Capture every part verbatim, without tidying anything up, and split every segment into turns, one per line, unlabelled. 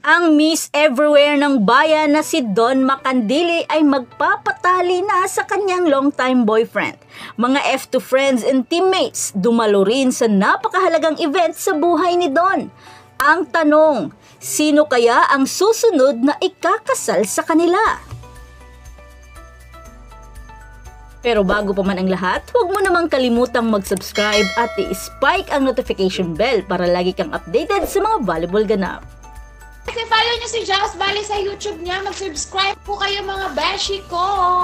Ang Miss Everywhere ng bayan na si Don Macandili ay magpapatali na sa kanyang longtime boyfriend. Mga F two friends and teammates dumalo rin sa napakahalagang event sa buhay ni Don. Ang tanong, sino kaya ang susunod na ikakasal sa kanila? Pero bago pa man ang lahat, huwag mo namang kalimutang mag-subscribe at i-spike ang notification bell para lagi kang updated sa mga volleyball ganap.
Kasi follow nyo si Joss Bali sa YouTube niya. Mag-subscribe po kayo mga beshi ko.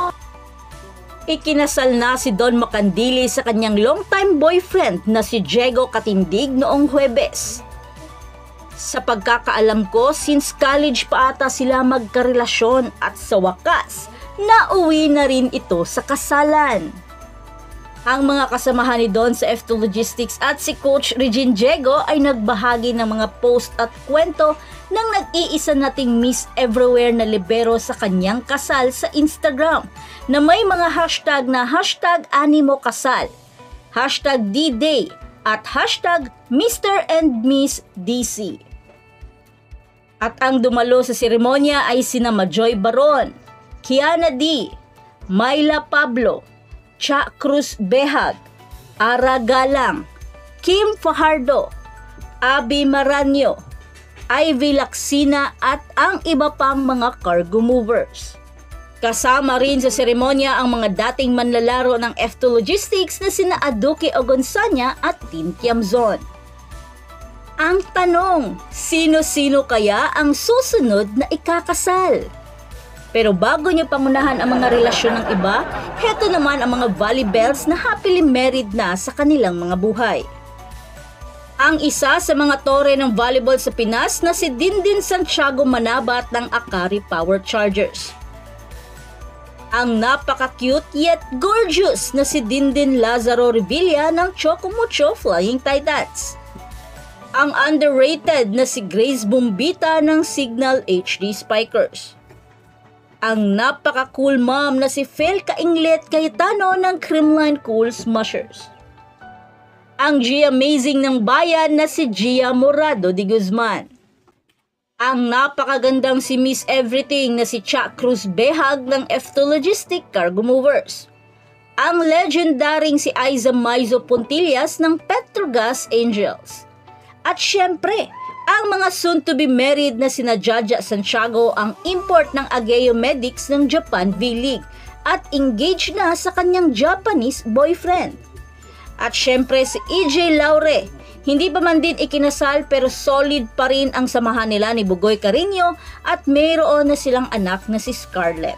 Ikinasal na si Don Macandili sa kanyang longtime boyfriend na si Diego Catindig noong Huwebes. Sa pagkakaalam ko, since college pa ata sila magkarelasyon at sa wakas, nauwi na rin ito sa kasalan. Ang mga kasamahan ni Don sa F two Logistics at si Coach Regine Diego ay nagbahagi ng mga post at kwento ng nag-iisa nating Miss Everywhere na libero sa kanyang kasal sa Instagram na may mga hashtag na hashtag Animo Kasal, hashtag D-Day at hashtag Mister and Miss D C. At ang dumalo sa seremonya ay sina Majoy Baron, Kiana D, Myla Pablo, Cha Cruz Behag, Ara Galang, Kim Fajardo, Abby Maranyo, Ivy Laksina at ang iba pang mga cargo movers. Kasama rin sa seremonya ang mga dating manlalaro ng F two Logistics na sina Aduke Ogonsanya at Tin Tiamzon. Ang tanong, sino-sino kaya ang susunod na ikakasal? Pero bago niyo pangunahan ang mga relasyon ng iba, heto naman ang mga volleybells na happily married na sa kanilang mga buhay. Ang isa sa mga tore ng volleyball sa Pinas na si Dindin Santiago Manabat ng Akari Power Chargers. Ang napaka-cute yet gorgeous na si Dindin Lazaro Revilla ng Chocomucho Flying Titans. Ang underrated na si Grace Bombita ng Signal H D Spikers. Ang napaka-cool mom na si Fel Kainglet Cayetano ng Creamline Cool Smushers. Ang G-Amazing ng bayan na si Gia Morado de Guzman. Ang napakagandang si Miss Everything na si Cha Cruz Behag ng F two Logistic Cargo Movers. Ang legendaring si Aiza Maizo Puntillas ng Petrogas Angels. At syempre, ang mga soon-to-be married na sina Jaja Santiago ang import ng Ageo Medics ng Japan V-League at engaged na sa kanyang Japanese boyfriend. At syempre si E J Laure, hindi pa man din ikinasal pero solid pa rin ang samahan nila ni Bugoy Carino at mayroon na silang anak na si Scarlett.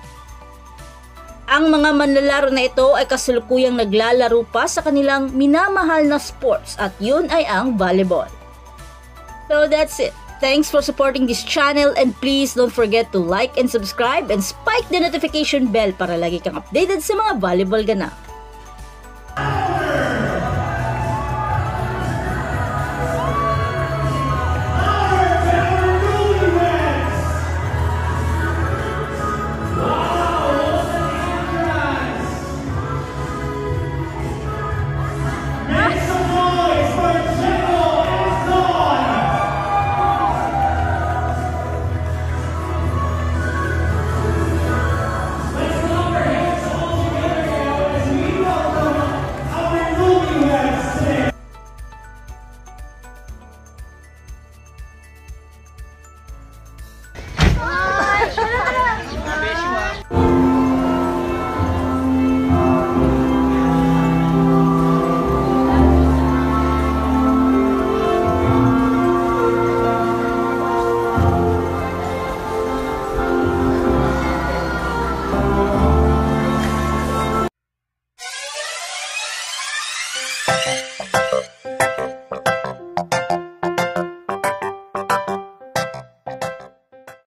Ang mga manlalaro na ito ay kasalukuyang naglalaro pa sa kanilang minamahal na sports at yun ay ang volleyball. So that's it. Thanks for supporting this channel and please don't forget to like and subscribe and spike the notification bell para lagi kang updated sa mga volleyball ganap.
Bye.